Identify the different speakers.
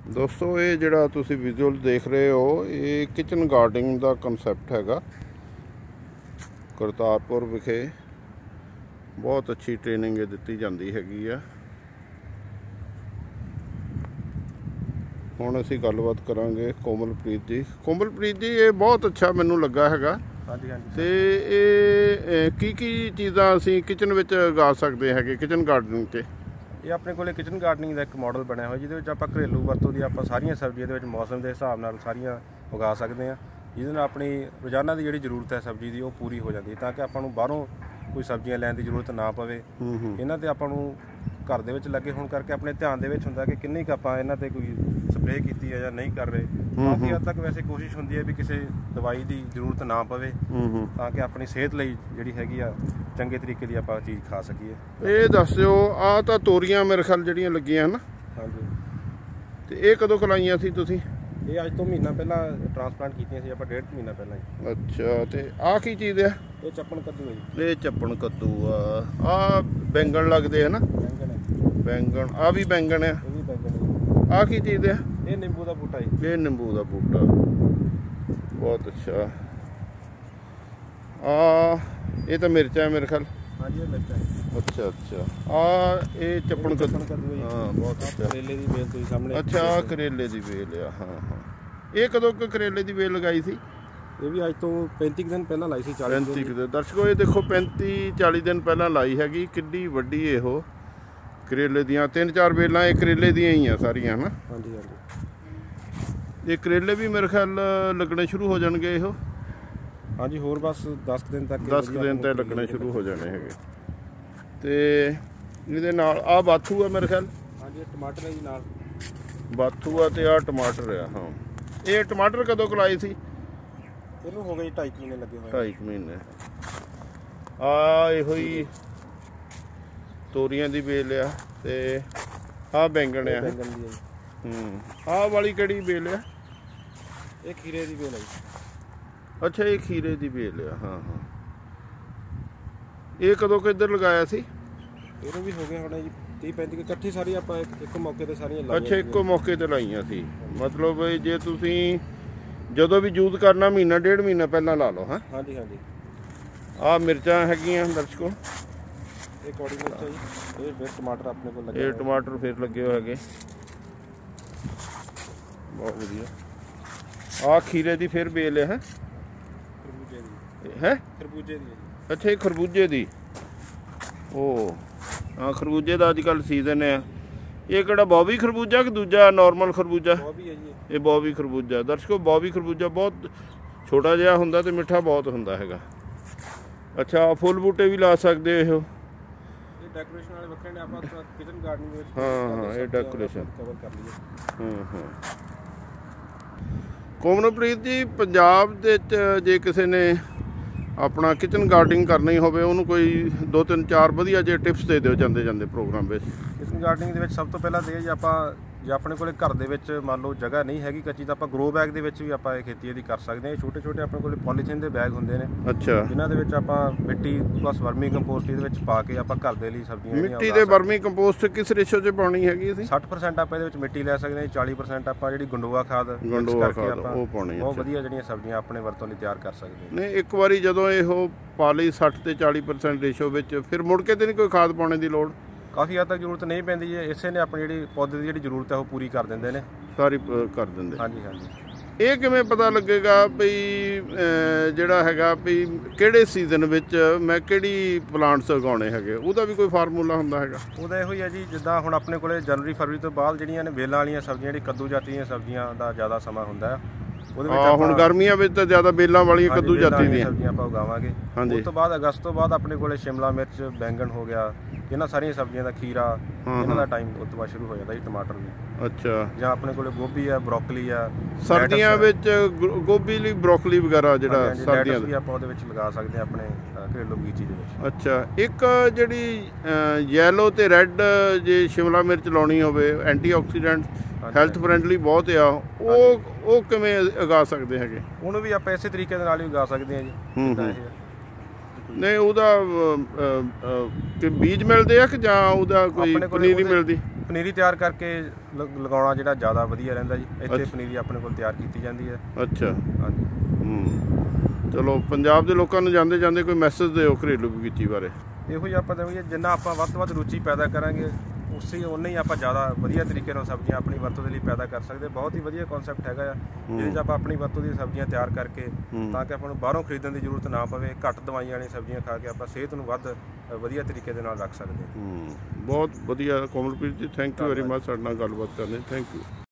Speaker 1: दोस्तों ये जिहड़ा तुसीं विजुअल देख रहे हो ये किचन गार्डनिंग का कंसैप्ट हैगा। करतारपुर विखे बहुत अच्छी ट्रेनिंग दी जाती हैगी आ। हुण असीं गलबात करांगे कोमलप्रीत जी। कोमलप्रीत जी ये बहुत अच्छा मैनूं लगा हैगा ते की चीज़ां असीं किचन विच उगा सकदे हैगे किचन गार्डनिंग ते।
Speaker 2: ये अपने को किचन गार्डनिंग का एक मॉडल बनया हुआ जिहदे विच आपां घरेलू वरतों दी आपां सारियां सब्जियां दे विच मौसम के हिसाब नाल सारियां उगा सकते हैं, जिहदे नाल अपनी रोज़ाना की जिहड़ी जरूरत है सब्जी की वो पूरी हो जाती है, ताकि आपां नूं बाहरों कोई सब्जियां लैण की जरूरत ना पवे। इन्हां ते आपां नूं घर दे विच लगे होण करके अपने ध्यान दे विच हुंदा कि किन्नी क आपां इन्हां ते कोई स्प्रे कीती है या नहीं कर रहे। काफ़ी हद तक वैसे कोशिश हुंदी है भी किसी दवाई की जरूरत ना पवे, ताकि अपनी सेहत लई जिहड़ी हैगी आ चंगे तरीके की आपां चीज़ खा सकीए।
Speaker 1: ये दस दिओ आ तां तोरियां मेरे ख्याल जिहड़ियां लगियां हन।
Speaker 2: हाँ जी।
Speaker 1: ते ये कदों खलाइयां सी तुसीं?
Speaker 2: ये अज तो महीना पहला ट्रांसप्लांट कीतियां सी आपां, 1.5 महीना पहला ही।
Speaker 1: अच्छा ते आ की चीज़ है?
Speaker 2: ये चप्पन कद्दू है जी।
Speaker 1: ये चप्पन कद्दू आ बैंगन लगदे है ना?
Speaker 2: बैंगन है।
Speaker 1: बैंगन आ भी बैंगन है।
Speaker 2: ये भी बैंगन है।
Speaker 1: आ की चीज़ है?
Speaker 2: ये नींबू का बूटा है।
Speaker 1: ये नींबू का बूटा बहुत अच्छा। ये तो मिर्चा है मेरे ख्याल।
Speaker 2: हाँ जी, ये मिर्चा है।
Speaker 1: अच्छा अच्छा ये चप्पन कद्दू। हाँ बहुत अच्छा।
Speaker 2: करेले की बेल तुसीं सामने।
Speaker 1: अच्छा करेले की बेल आ। हाँ हाँ ये कदों करेले की बेल लगाई सी?
Speaker 2: ये भी अज तो 35 दिन पहला लाई सी।
Speaker 1: 35 दिन। दर्शकों ये देखो 35-40 दिन पहला लाई हैगी। किड्डी वड्डी इहो करेले दियां 3-4 बेलां ये करेले दियां ही आ सारियां है ना?
Speaker 2: हाँ जी हाँ जी।
Speaker 1: ये करेले भी मेरे ख्याल लगने शुरू हो जाएंगे इहो।
Speaker 2: हाँ जी, होर बस 10 दिन तक
Speaker 1: 10 दिन तक लगने शुरू हो जाने हैगे। ते इहदे नाल आ बाथू है मेरे ख्याल।
Speaker 2: हाँ जी, टमाटर है जी नाल।
Speaker 1: बाथू आ ते आ टमाटर है। हाँ ये टमाटर कदों कलाई सी?
Speaker 2: इनू हो गए 2.5 महीने लगे हुए।
Speaker 1: 2.5 महीने। इहो ही तोरियां दी बेल आ ते आ बैंगन है।
Speaker 2: बैंगन दी है।
Speaker 1: आ वाली किहड़ी बेल है?
Speaker 2: ये खीरे दी बेल है।
Speaker 1: अच्छा ये खीरे दी बेल है। हाँ हाँ ये कदों किधर लगाया सी?
Speaker 2: इनू भी हो गए होने जी 30-35 इकट्ठी सारी आपां एक मौके ते सारियां लाईयां।
Speaker 1: अच्छा एको मौके ते लाइयां सी। मतलब जे तुसीं ਜਦੋਂ भी यूज करना महीना 1.5 महीना पहला ला लो। हाँ
Speaker 2: हाँ जी हाँ जी।
Speaker 1: आ मिर्चा हैगियां दर्शकों।
Speaker 2: ये कौड़ी मिर्च है जी। ये फिर टमाटर अपने को लगे।
Speaker 1: ये टमाटर फिर लगे हुए हैगे बहुत वधिया। आ खीरे दी फिर बेल है।
Speaker 2: खरबूजे दी
Speaker 1: है।
Speaker 2: खरबूजे दी है जी।
Speaker 1: अच्छा ये खरबूजे दी। ओ हाँ खरबूजे का अजकल सीजन है। ये किहड़ा बॉबी खरबूजा कि दूजा नॉर्मल खरबूजा?
Speaker 2: बॉबी है जी।
Speaker 1: ये बॉबी खरबूजा। दर्शकों बॉबी खरबूजा बहुत छोटा जिहा हुंदा ते मिठा बहुत हुंदा हैगा। अच्छा फुल बूटे भी ला सकते हो।
Speaker 2: ये डेकोरेशन वाले वक्रे ने आपां किचन गार्डनिंग विच।
Speaker 1: हाँ हाँ ये डेकोरेशन
Speaker 2: कवर कर लिए।
Speaker 1: हाँ। कोमलप्रीत जी पंजाब दे जे किसी ने अपना किचन गार्डनिंग करनी होवे उन्होंने कोई 2-3-4 वधिया जे टिप्स दे दिओ ਜਾਂਦੇ ਜਾਂਦੇ प्रोग्राम ਵਿੱਚ।
Speaker 2: किचन गार्डनिंग ਦੇ ਵਿੱਚ ਸਭ ਤੋਂ ਪਹਿਲਾਂ ਤੇ ਜੀ ਆਪਾਂ ਜੇ ਆਪਣੇ ਕੋਲੇ ਘਰ ਦੇ ਵਿੱਚ ਮੰਨ ਲਓ ਜਗ੍ਹਾ ਨਹੀਂ ਹੈਗੀ ਕੱਚੀ ਤਾਂ ਆਪਾਂ ਗਰੋ ਬੈਗ ਦੇ ਵਿੱਚ ਵੀ ਆਪਾਂ ਇਹ ਖੇਤੀ ਇਹਦੀ ਕਰ ਸਕਦੇ ਹਾਂ। ਛੋਟੇ ਛੋਟੇ ਆਪਣੇ ਕੋਲੇ ਪੋਲੀਥੀਨ ਦੇ ਬੈਗ ਹੁੰਦੇ ਨੇ।
Speaker 1: ਅੱਛਾ
Speaker 2: ਜਿਨ੍ਹਾਂ ਦੇ ਵਿੱਚ ਆਪਾਂ ਮਿੱਟੀ ਪਲੱਸ ਵਰਮੀ ਕੰਪੋਸਟ ਇਹਦੇ ਵਿੱਚ ਪਾ ਕੇ ਆਪਾਂ ਘਰ ਦੇ ਲਈ ਸਬਜ਼ੀਆਂ
Speaker 1: ਮਿੱਟੀ ਦੇ ਵਰਮੀ ਕੰਪੋਸਟ ਕਿਸ ਰੇਸ਼ੋ 'ਚ ਪਾਉਣੀ ਹੈਗੀ ਅਸੀਂ?
Speaker 2: 60% ਆਪਾਂ ਇਹਦੇ ਵਿੱਚ ਮਿੱਟੀ ਲੈ ਸਕਦੇ ਹਾਂ। 40% ਆਪਾਂ ਜਿਹੜੀ ਗੰਡੋਆ ਖਾਦ
Speaker 1: ਉਹ ਪਾਉਣੀ
Speaker 2: ਬਹੁਤ ਵਧੀਆ ਜਿਹੜੀਆਂ ਸਬਜ਼ੀਆਂ ਆਪਣੇ ਵਰਤੋਂ ਲਈ ਤਿਆਰ ਕਰ ਸਕਦੇ ਹਾਂ।
Speaker 1: ਨਹੀਂ ਇੱਕ ਵਾਰੀ ਜਦੋਂ ਇਹੋ ਪਾ ਲਈ 60 ਤੇ 40% ਰੇਸ਼ੋ ਵਿੱਚ ਫਿਰ ਮੁੜ ਕੇ ਤੇ ਨਹੀਂ ਕੋਈ ਖਾਦ ਪਾਉਣੇ ਦੀ ਲੋੜ?
Speaker 2: ਕਾਫੀ ਹੱਦ ਤੱਕ ਜ਼ਰੂਰਤ ਨਹੀਂ ਪੈਂਦੀ ਜੀ। ਇਸੇ ਨੇ ਆਪਣੀ ਜਿਹੜੀ ਪੌਦੇ ਦੀ ਜਿਹੜੀ ਜ਼ਰੂਰਤ ਹੈ ਉਹ ਪੂਰੀ ਕਰ ਦਿੰਦੇ ਨੇ।
Speaker 1: ਸਾਰੀ ਕਰ ਦਿੰਦੇ।
Speaker 2: ਹਾਂਜੀ ਹਾਂਜੀ।
Speaker 1: ਇਹ ਕਿਵੇਂ ਪਤਾ ਲੱਗੇਗਾ ਵੀ ਜਿਹੜਾ ਹੈਗਾ ਵੀ ਕਿਹੜੇ ਸੀਜ਼ਨ ਵਿੱਚ ਮੈਂ ਕਿਹੜੀ ਪਲਾਂਟਸ ਉਗਾਉਣੇ ਹੈਗੇ? ਉਹਦਾ ਵੀ ਕੋਈ ਫਾਰਮੂਲਾ ਹੁੰਦਾ ਹੈਗਾ?
Speaker 2: ਉਹਦਾ ਇਹੋ ਹੀ ਹੈ ਜੀ, ਜਿੱਦਾਂ ਹੁਣ ਆਪਣੇ ਕੋਲੇ ਜਨਵਰੀ ਫਰਵਰੀ ਤੋਂ ਬਾਅਦ ਜਿਹੜੀਆਂ ਨੇ ਵੇਲਾਂ ਵਾਲੀਆਂ ਸਬਜ਼ੀਆਂ ਜਿਹੜੀ ਕੱਦੂ ਜਾਤੀ ਦੀਆਂ ਸਬਜ਼ੀਆਂ ਦਾ ਜ਼ਿਆਦਾ ਸਮਾਂ ਹੁੰਦਾ ਹੈ। ਉਹਦੇ ਵਿੱਚ
Speaker 1: ਹੁਣ ਗਰਮੀਆਂ ਵਿੱਚ ਤਾਂ ਜ਼ਿਆਦਾ ਬੇਲਾਂ ਵਾਲੀਆਂ ਕੱਦੂ ਜਾਤੀ ਦੀਆਂ
Speaker 2: ਸਬਜ਼ੀਆਂ ਆਪਾਂ ਉਗਾਵਾਂਗੇ। ਉਸ ਤੋਂ ਬਾਅਦ ਅਗਸਤ ਤੋਂ ਬਾਅਦ ਆਪਣੇ ਕੋਲੇ ਸ਼ਿਮਲਾ ਮਿਰਚ, ਬੈਂਗਣ ਹੋ ਗਿਆ, ਇਹਨਾਂ ਸਾਰੀਆਂ ਸਬਜ਼ੀਆਂ ਦਾ ਖੀਰਾ, ਇਹਨਾਂ ਦਾ ਟਾਈਮ ਉਸ ਤੋਂ ਬਾਅਦ ਸ਼ੁਰੂ ਹੋ ਜਾਂਦਾ ਜੀ। ਟਮਾਟਰ ਵੀ।
Speaker 1: ਅੱਛਾ।
Speaker 2: ਜਾਂ ਆਪਣੇ ਕੋਲੇ ਗੋਭੀ ਆ, ਬਰੋਕਲੀ ਆ।
Speaker 1: ਸਰਦੀਆਂ ਵਿੱਚ ਗੋਭੀ ਲਈ ਬਰੋਕਲੀ ਵਗੈਰਾ ਜਿਹੜਾ ਸਰਦੀਆਂ
Speaker 2: ਵੀ ਆਪਾਂ ਉਹਦੇ ਵਿੱਚ ਲਗਾ ਸਕਦੇ ਹਾਂ ਆਪਣੇ ਘਰੇਲੂ ਬਗੀਚੀ ਦੇ ਵਿੱਚ।
Speaker 1: ਅੱਛਾ ਇੱਕ ਜਿਹੜੀ ਯੈਲੋ ਤੇ ਰੈੱਡ ਜੇ ਸ਼ਿਮਲਾ ਮਿਰਚ ਲਾਉਣੀ ਹੋਵੇ ਐਂਟੀਆਕਸੀਡੈਂਟ ਹੈਲਥ ਫਰੈਂਡਲੀ ਬਹੁਤ ਆ ਉਹ ਕਿਵੇਂ ਉਗਾ ਸਕਦੇ ਹੈਗੇ? ਉਹਨੂੰ
Speaker 2: ਵੀ ਆਪਾਂ ਇਸੇ ਤਰੀਕੇ ਦੇ ਨਾਲ ਹੀ ਉਗਾ ਸਕਦੇ ਹਾਂ ਜੀ।
Speaker 1: ਨਹੀਂ ਉਹਦਾ ਕਿ ਬੀਜ ਮਿਲਦੇ ਆ ਕਿ ਜਾਂ ਉਹਦਾ ਕੋਈ ਪਨੀਰੀ ਮਿਲਦੀ?
Speaker 2: ਪਨੀਰੀ ਤਿਆਰ ਕਰਕੇ ਲਗਾਉਣਾ ਜਿਹੜਾ ਜ਼ਿਆਦਾ ਵਧੀਆ ਰਹਿੰਦਾ ਜੀ। ਇੱਥੇ ਪਨੀਰੀ ਆਪਣੇ ਕੋਲ ਤਿਆਰ ਕੀਤੀ ਜਾਂਦੀ ਹੈ।
Speaker 1: ਅੱਛਾ,
Speaker 2: ਹਾਂਜੀ।
Speaker 1: ਚਲੋ ਪੰਜਾਬ ਦੇ ਲੋਕਾਂ ਨੂੰ ਜਾਂਦੇ ਜਾਂਦੇ ਕੋਈ ਮੈਸੇਜ ਦਿਓ ਘਰੇਲੂ ਬਗੀਚੀ ਬਾਰੇ।
Speaker 2: ਇਹੋ ਜਿਹੀ ਆਪਾਂ ਦੇਵਾਂਗੇ, ਜਿੰਨਾ ਆਪਾਂ ਵੱਧ ਤੋਂ ਵੱਧ ਰੁਚੀ ਪੈਦਾ ਕਰਾਂਗੇ ਉਨੇ ਹੀ ਆਪਾਂ ਜ਼ਿਆਦਾ ਵਧੀਆ ਤਰੀਕੇ ਨਾਲ ਸਬਜ਼ੀਆਂ ਆਪਣੀ ਵਰਤੋਂ ਦੇ ਲਈ ਪੈਦਾ ਕਰ ਸਕਦੇ। ਬਹੁਤ ਹੀ ਵਧੀਆ ਕਨਸੈਪਟ ਹੈਗਾ ਆ, ਜਿਹਦੇ 'ਚ ਆਪਾਂ ਆਪਣੀ ਵਰਤੋਂ ਦੀਆਂ ਸਬਜ਼ੀਆਂ ਤਿਆਰ ਕਰਕੇ ਤਾਂ ਕਿ ਆਪਾਂ ਨੂੰ ਬਾਹਰੋਂ ਖਰੀਦਣ ਦੀ ਜ਼ਰੂਰਤ ਨਾ ਪਵੇ, ਘੱਟ ਦਵਾਈਆਂ ਵਾਲੀਆਂ ਸਬਜ਼ੀਆਂ ਖਾ ਕੇ ਆਪਾਂ ਸਿਹਤ ਨੂੰ ਵੱਧ ਵਧੀਆ ਤਰੀਕੇ ਦੇ ਨਾਲ ਰੱਖ ਸਕਦੇ ਹਾਂ।
Speaker 1: ਬਹੁਤ ਵਧੀਆ ਕੋਮਲਪ੍ਰੀਤ ਜੀ, ਥੈਂਕ ਯੂ ਵੈਰੀ ਮਚ ਸਾਡੇ ਨਾਲ ਗੱਲਬਾਤ ਕਰਨ ਲਈ। Thank you.